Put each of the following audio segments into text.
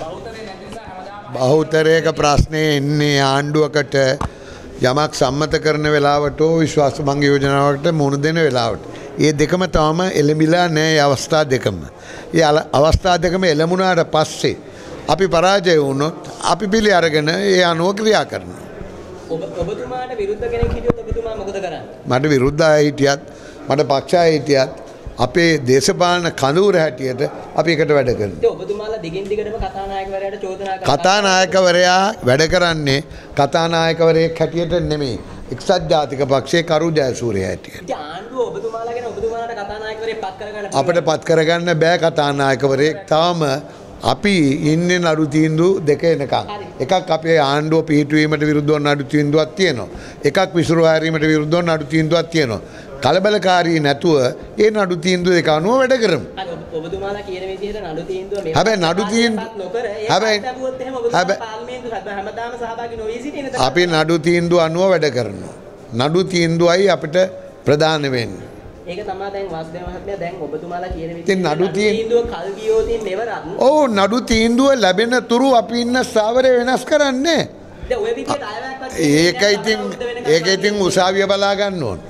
බහුතරයක ප්‍රශ්නේ එන්නේ ආණ්ඩුවකට යමක් සම්මත කරන වෙලාවට විශ්වාස භංග යෝජනාවකට මුහුණ දෙන වෙලාවට. ඒ දෙකම තවම එළඹිලා නැහැ. ඒ අවස්ථා දෙකම. ඒ අවස්ථා දෙකම එළඹුණාට පස්සේ අපි පරාජය වුණොත් අපි පිළි අරගෙන ඒ අනුව ක්‍රියා කරනවා. ඔබතුමාට විරුද්ධ කෙනෙක් හිටියොත් ඔබතුමා මොකද කරන්නේ? මට විරුද්ධ අය හිටියත් මට පක්ෂ අය හිටියත් අපේ දේශපාලන කඳවුර හැටියට අපි එකට වැඩ කරනවා. ඔබතුමාලා දිගින් දිගටම කතානායකවරයාට චෝදනා කරනවා. කතානායකවරයා වැඩ කරන්නේ කතානායකවරයෙක් හැටියට නෙමෙයි. එක්සත් ජාතික පක්ෂයේ කරු ජයසූරිය හැටියට. ඉතින් ආණ්ඩුව ඔබතුමාලා ගැන ඔබතුමාලාට කතානායකවරයෙක් පත් කරගන්න අපිට පත් කරගන්න බෑ කතානායකවරයෙක්. තාම අපි ඉන්නේ නඩු තීන්දුව දෙක එනකම්. එකක් අපේ ආණ්ඩුව පිහිටුවීමට විරුද්ධව නඩු තීන්දුවක් තියෙනවා. එකක් විසුරු හැරීමට විරුද්ධව නඩු තීන්දුවක් තියෙනවා. කලබලකාරී නැතුව ඒ නඩු තීන්දුව දෙක අනුව වැඩ කරමු. ඔබතුමාලා කියන විදිහට නඩු තීන්දුව මේ හැබැයි නඩු තීන්දුව හැමදාම සහභාගී නොවී සිටින අපි නඩු තීන්දුව අනුව වැඩ කරනවා. නඩු තීන්දුවයි අපිට ප්‍රධාන වෙන්නේ. ඒක තමයි දැන් වාසුදේව මහත්මයා දැන් ඔබතුමාලා කියන විදිහට ඉතින් නඩු තීන්දුව කල් ගියෝතින් මෙවරක්. ඔව් නඩු තීන්දුව ලැබෙන තුරු අපි ඉන්න ස්ථාවරය වෙනස් කරන්නේ. දැන් ඔය විදිහට අයවැක්වත් ඒක ඉතින් උසාවිය බලා ගන්න ඕන.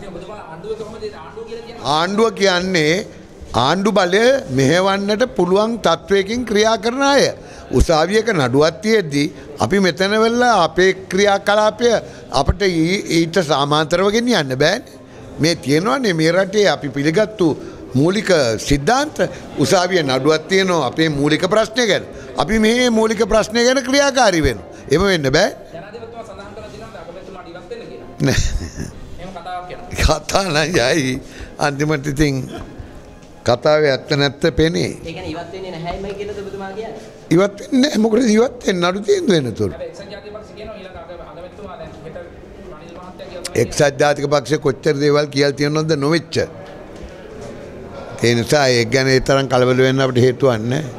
ආණ්ඩුව කියන්නේ ආණ්ඩු බලය මෙහෙවන්නට පුළුවන් තත්වයකින් ක්‍රියා කරන අය. උසාවියක නඩුවක් තියෙද්දි අපි මෙතන වෙලා අපේ ක්‍රියාකලාපය අපිට ඊට සමාන්තරව ගෙනියන්න බෑනේ. මේ තියෙනවානේ මේ රටේ අපි පිළිගත්තු මූලික සිද්ධාන්ත. උසාවියේ නඩුවක් තියෙනවා අපේ මූලික ප්‍රශ්නය ගැන. අපි මේ මූලික ප්‍රශ්නය ගැන ක්‍රියාකාරී වෙනවා. එහෙම වෙන්න බෑ. ජනාධිපතිතුමා සඳහන් කරලා තියෙනවා අගමැතිතුමාට ඉවත් වෙන්න කියලා. එහෙම කතාවක් කියනවා. කතා නයයි අන්තිමට ඉතින් කතාවේ ඇත්ත නැත්ත පෙනේ. ඒ කියන්නේ ඉවත් වෙන්නේ නැහැයිමයි කියලාද ඔබතුමා කියන්නේ? ඉවත් වෙන්නේ නැහැ. මොකද ඉවත් වෙන්නේ නඩු තීන්දුව වෙනතුරු. හැබැයි එක්සත් ජාතික පක්ෂ කියනවා ඊළඟ අගමැතිතුමා දැන් හෙට රනිල් මහත්තයා කියනවා එක්සත් ජාතික පක්ෂ කොච්චර දේවල් කියලා තියෙනවද නොවෙච්ච. ඒ නිසා ඒක ගැන ඒ තරම් කලබල වෙන්න අපිට හේතුවක් නැහැ.